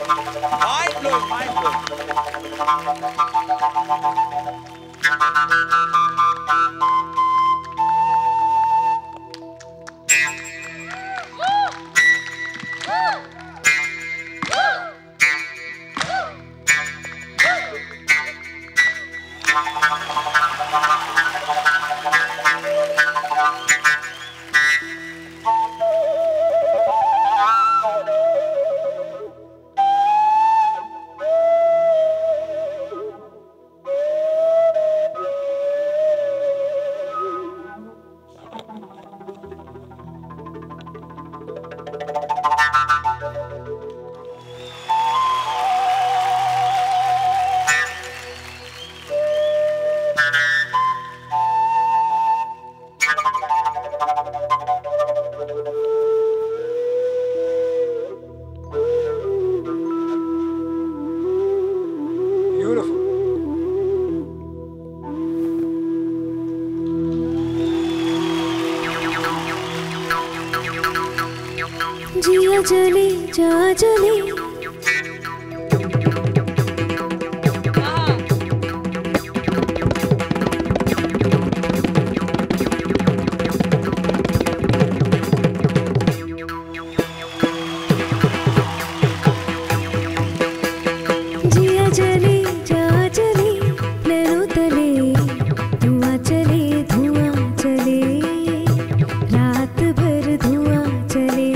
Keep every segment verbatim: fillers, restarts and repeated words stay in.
Mind blowing, mind blowing. जिया जले जा जले जिया जले जा जले नैनो तले धुआं चले धुआं चले रात भर धुआं चले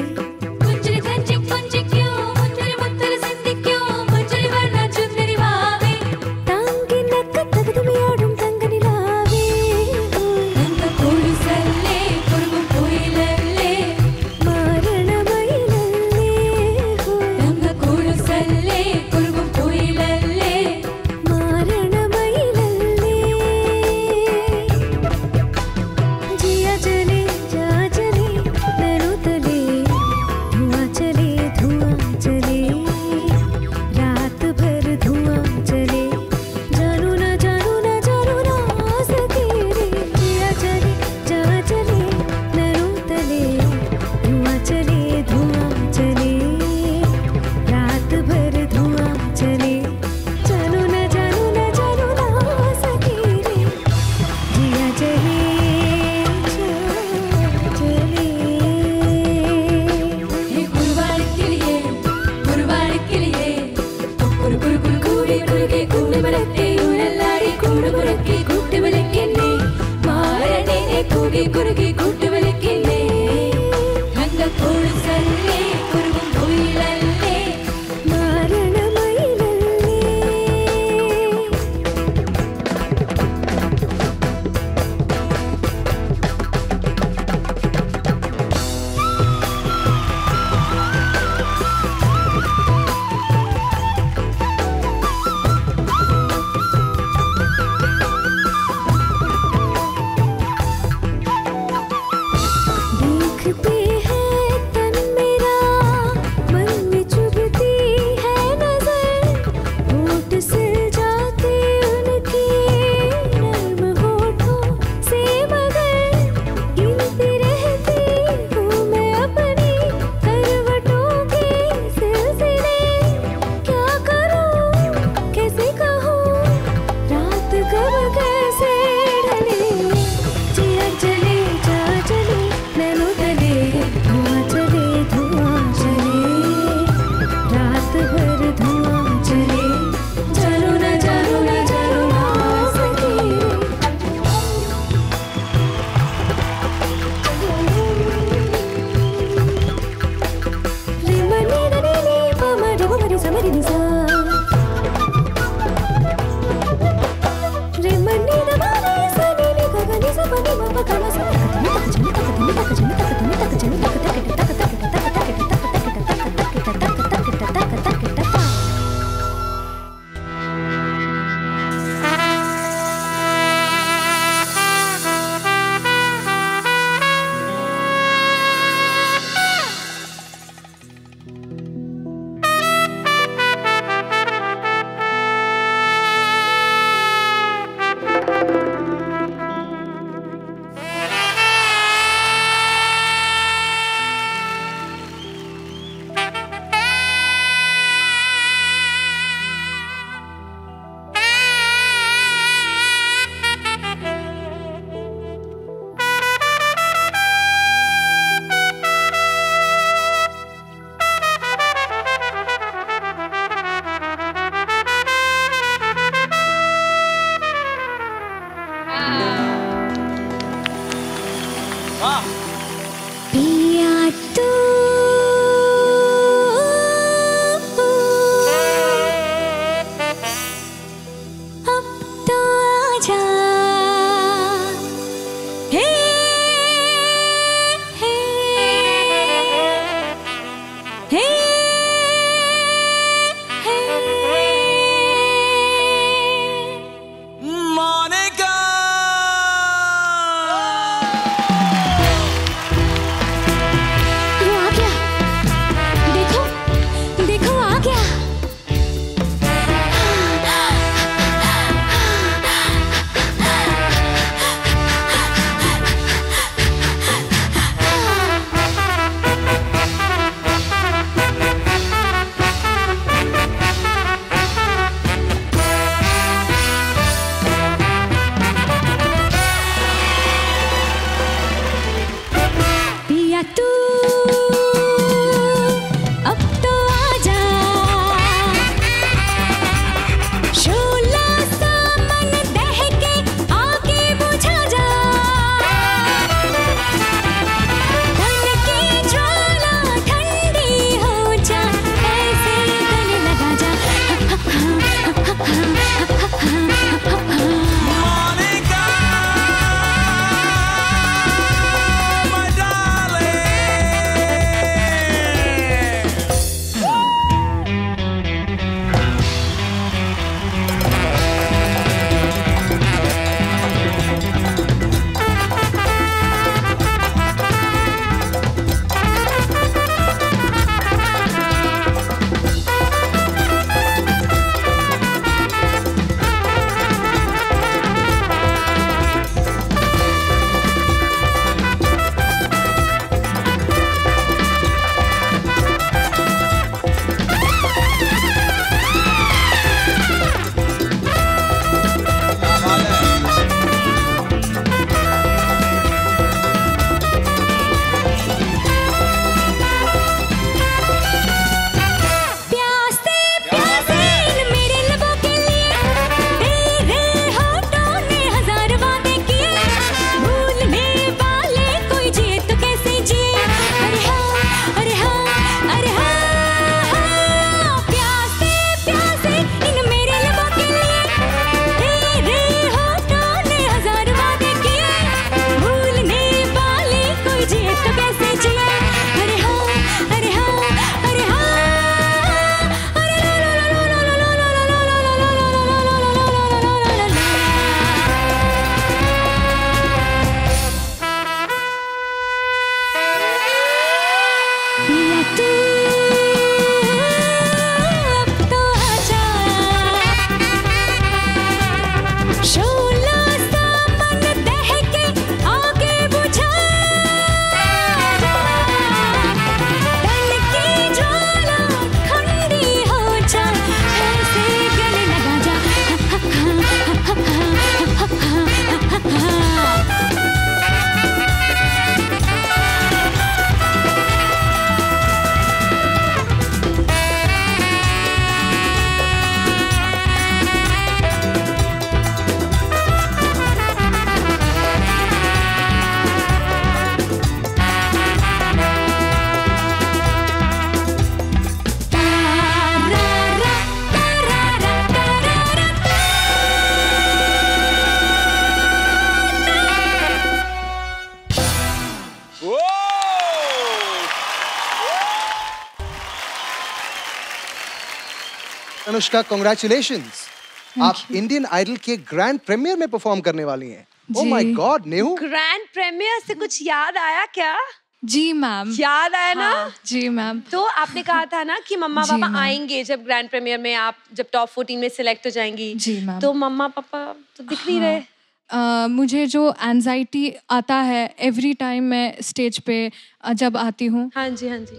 अनुष्का, कॉन्ग्रेचुलेशंस, आप इंडियन आइडल के ग्रैंड प्रीमियर में परफॉर्म करने वाली हैं। Oh my god Nehu, grand premiere से कुछ याद आया क्या? जी मैम, याद आया ना? हाँ, जी मैम। तो आपने कहा था ना कि मम्मा पापा आएंगे जब ग्रैंड प्रीमियर में, आप जब टॉप फोर्टीन में सिलेक्ट हो जाएंगी। जी मैम। तो मम्मा पापा तो दिख नहीं रहे। Uh, मुझे जो एंजाइटी आता है एवरी टाइम मैं स्टेज पे uh, जब आती हूँ, हाँ जी हाँ जी,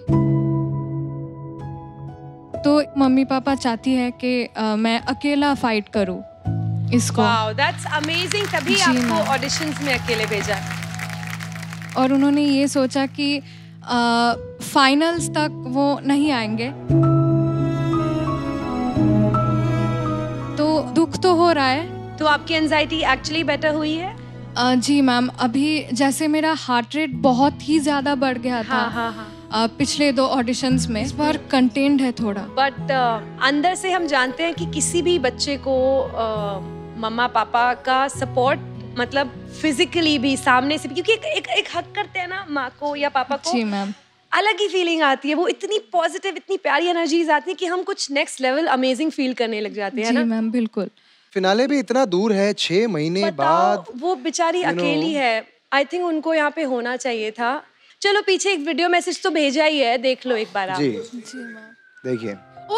तो मम्मी पापा चाहती है कि uh, मैं अकेला फाइट करूँ इसको। Wow, that's amazing. तभी आपको ऑडिशंस में अकेले भेजा। और उन्होंने ये सोचा कि फाइनल्स uh, तक वो नहीं आएंगे, तो दुख तो हो रहा है। तो आपकी एंजाइटी एक्चुअली बेटर हुई है? uh, जी मैम, अभी जैसे मेरा हार्ट रेट बहुत ही ज्यादा बढ़ गया था। हाँ, हाँ, हाँ. uh, पिछले दो ऑडिशंस में, इस बार कंटेन्ड है थोड़ा। बट uh, अंदर से हम जानते हैं कि किसी भी बच्चे को uh, मम्मा पापा का सपोर्ट, मतलब फिजिकली भी, सामने से भी, क्योंकि एक एक, एक हक करते हैं ना माँ को या पापा को। जी मैम। अलग ही फीलिंग आती है, वो इतनी पॉजिटिव, इतनी प्यारी एनर्जीज आती है कि हम कुछ नेक्स्ट लेवल अमेजिंग फील करने लग जाते हैं ना। जी मैम, बिल्कुल। फिनाले भी इतना दूर है, छह महीने बाद। वो बेचारी अकेली है। आई थिंक उनको यहाँ पे होना चाहिए था। चलो पीछे एक वीडियो मैसेज तो भेजा ही है, देख लो एक बार आप। जी जी मैम, देखिए।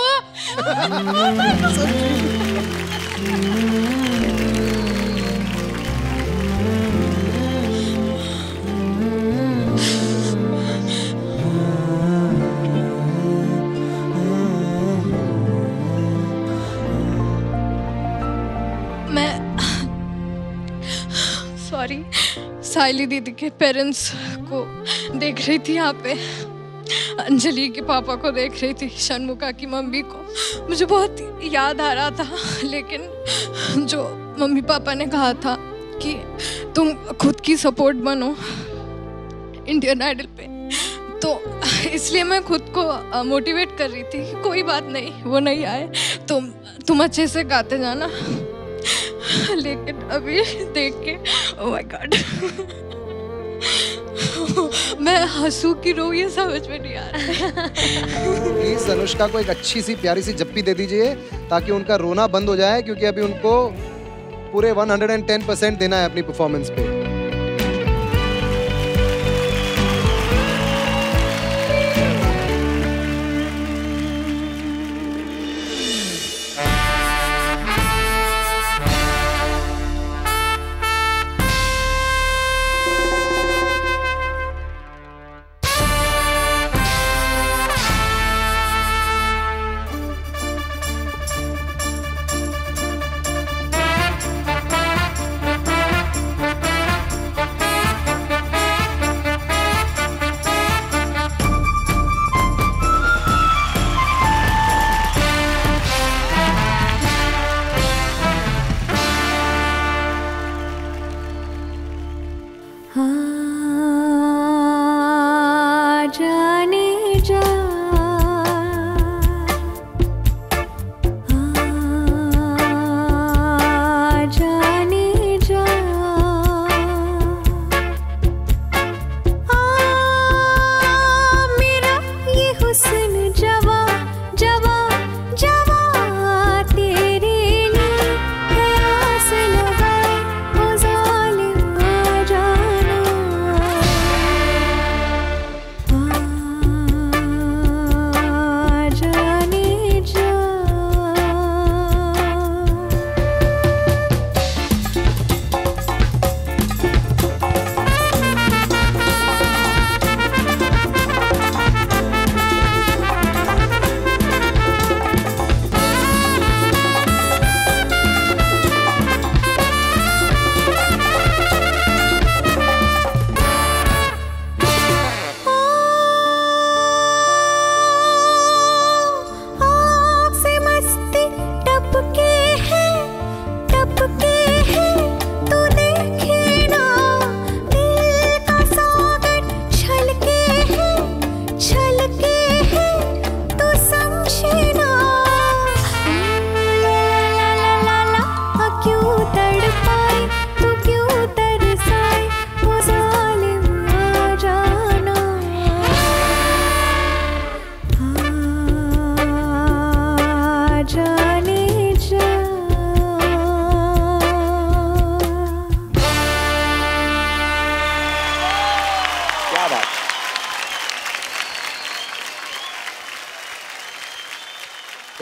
सॉरी, साइली दीदी के पेरेंट्स को देख रही थी यहाँ पे, अंजलि के पापा को देख रही थी, षणमुखा की मम्मी को। मुझे बहुत याद आ रहा था, लेकिन जो मम्मी पापा ने कहा था कि तुम खुद की सपोर्ट बनो इंडियन आइडल पे, तो इसलिए मैं खुद को मोटिवेट कर रही थी कि कोई बात नहीं, वो नहीं आए, तुम तुम अच्छे से गाते जाना। लेकिन अभी देख के ओह माय गॉड, मैं हंसू की रो, ये समझ में नहीं आ रहा। प्लीज अनुष्का को एक अच्छी सी प्यारी सी जप्पी दे दीजिए ताकि उनका रोना बंद हो जाए, क्योंकि अभी उनको पूरे एक सौ दस परसेंट देना है अपनी परफॉर्मेंस पे।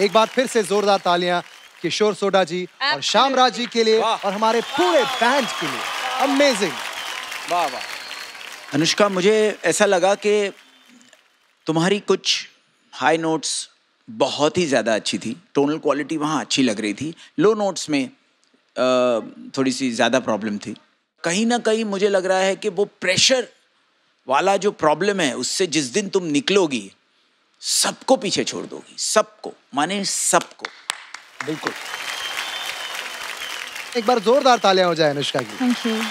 एक बार फिर से जोरदार तालियां किशोर सोडा जी और श्यामराज जी के लिए और हमारे पूरे बैंड के लिए। अमेजिंग। वाह वाह। अनुष्का, मुझे ऐसा लगा कि तुम्हारी कुछ हाई नोट्स बहुत ही ज़्यादा अच्छी थी, टोनल क्वालिटी वहाँ अच्छी लग रही थी, लो नोट्स में आ, थोड़ी सी ज़्यादा प्रॉब्लम थी। कहीं ना कहीं मुझे लग रहा है कि वो प्रेशर वाला जो प्रॉब्लम है उससे जिस दिन तुम निकलोगी सबको पीछे छोड़ दोगी, सबको, माने सबको। बिल्कुल। एक बार जोरदार तालियां हो जाए अनुष्का की। Thank you.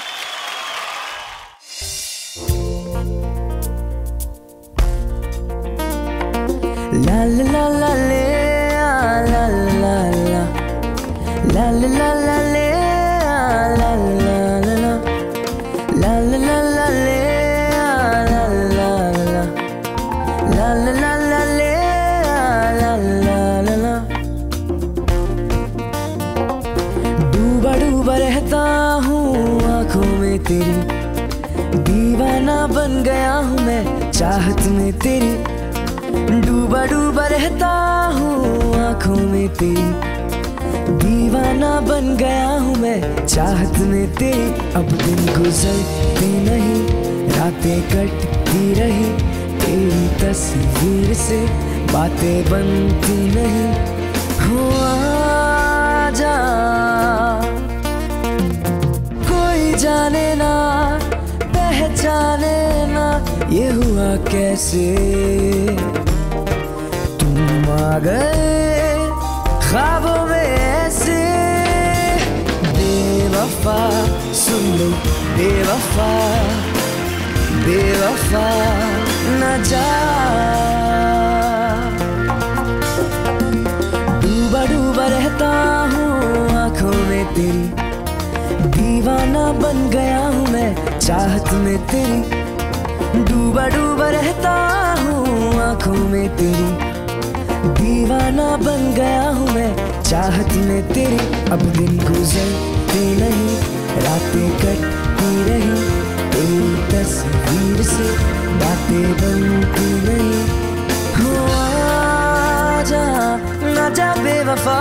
La la la la le, la la la, la la la la le, la la la, la la la la le, la la la, la la la la le, la la la. डूबा डूबा रहता हूँ आँखों में तेरी, दीवाना बन गया हूँ मैं चाहत में तेरी। डूबा डूबा रहता हूँ आँखों में तेरी, दीवाना बन गया हूँ मैं चाहत में तेरी। अब दिन गुजरते नहीं, रातें कटती रही, तेरी तस्वीर से बातें बनती नहीं। हो आजा, कोई जाने ना पहचाने ना ये हुआ कैसे। आ गए ख्वाबों में ऐसे, बेवफा सुन लो, बेवफा बेवफा न जा। डूबा डूबा रहता हूँ आँखों में तेरी, दीवाना बन गया हूँ मैं चाहत में तेरी। डूबा डूबा रहता हूँ आँखों में तेरी, दीवाना बन गया हूँ मैं चाहत में तेरी। अब दिन गुजरते नहीं, रातें कटती रही, तेरी तस्वीर से बातें बनती नहीं। हो आजा ना जा बेवफा।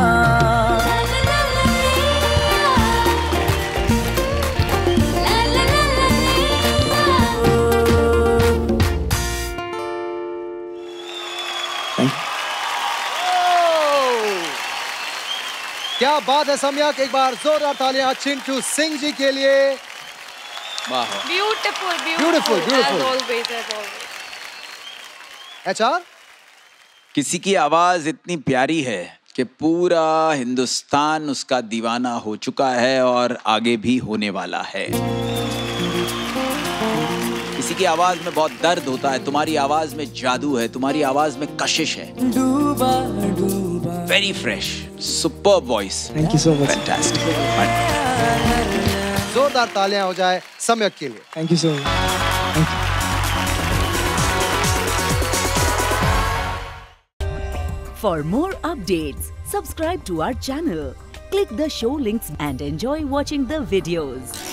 क्या बात है सम्यक। एक बार जोरदार तालियां चिंटू सिंह जी के लिए। वाह। Beautiful Beautiful, beautiful. as always, as always. HR, किसी की आवाज इतनी प्यारी है कि पूरा हिंदुस्तान उसका दीवाना हो चुका है और आगे भी होने वाला है। किसी की आवाज में बहुत दर्द होता है, तुम्हारी आवाज में जादू है, तुम्हारी आवाज में कशिश है। डूबा डूबा, very fresh, superb voice. Thank you so much. Fantastic. जोरदार तालियां हो जाए सम्यक के लिए। Thank you so much. For more updates, subscribe to our channel, click the show links and enjoy watching the videos.